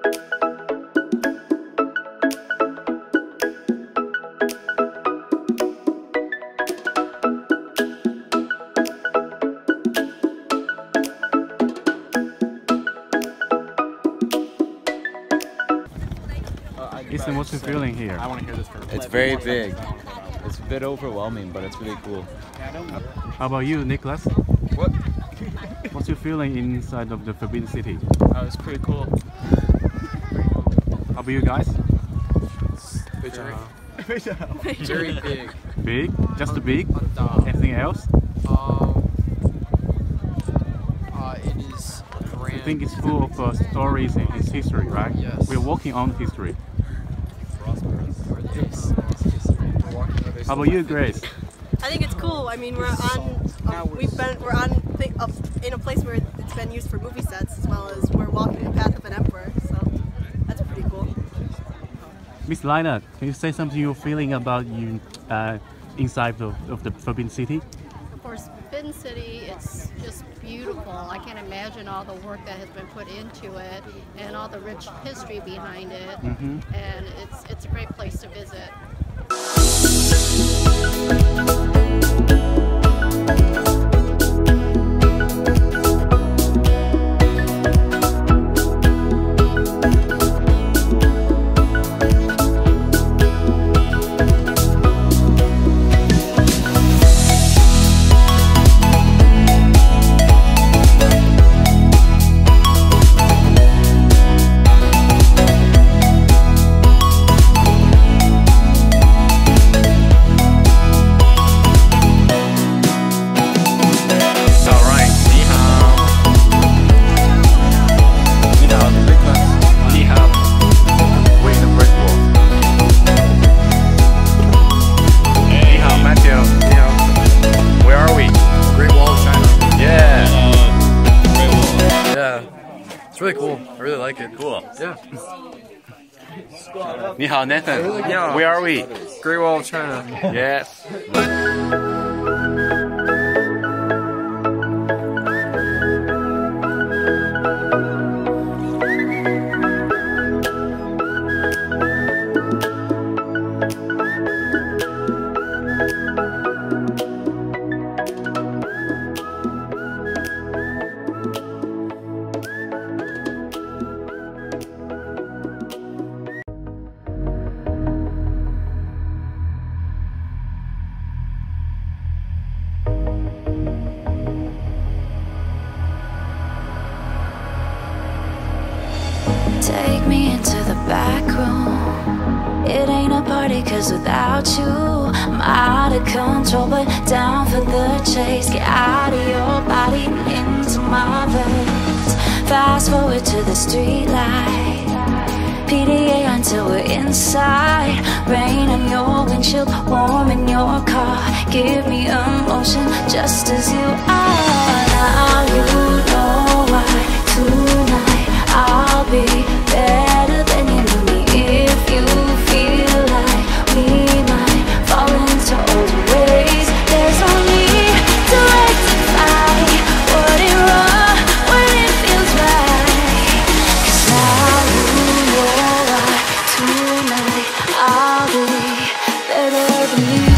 Ethan, what's your feeling here? I want to hear this first. It's very big. It's a bit overwhelming, but it's really cool. How about you, Nicholas? What? What's your feeling inside of the Forbidden City? It's pretty cool. How about you guys? Very big. Big? Just big? Anything else? It is grand. I think it's full of stories and its history, right? Yes. We're walking on history. How about you, Grace? I think it's cool. I mean, we're in a place where it's been used for movie sets, as well as we're walking the path of an emperor. So that's pretty cool. Miss Lina, can you say something you're feeling about you inside of the Forbidden City? For Forbidden City, it's just beautiful. I can't imagine all the work that has been put into it and all the rich history behind it. And it's a great place to visit. It's really cool. I really like it. Cool. Yeah. 你好 Nathan. Yeah. Where are we? Great Wall of China. Yes. Take me into the back room. It ain't a party, cause without you I'm out of control, but down for the chase. Get out of your body and into my veins. Fast forward to the street light, PDA until we're inside. Rain on your windshield, warm in your car. Give me emotion just as you are. Now you know why tonight I'll be better than you knew me. If you feel like we might fall into old ways, there's only to rectify what is wrong when it feels right. 'Cause now you know why tonight I'll be better than you.